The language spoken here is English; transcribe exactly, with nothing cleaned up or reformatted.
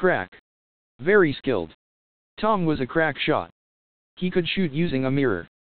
Crack. Very skilled. Tom was a crack shot. He could shoot using a mirror.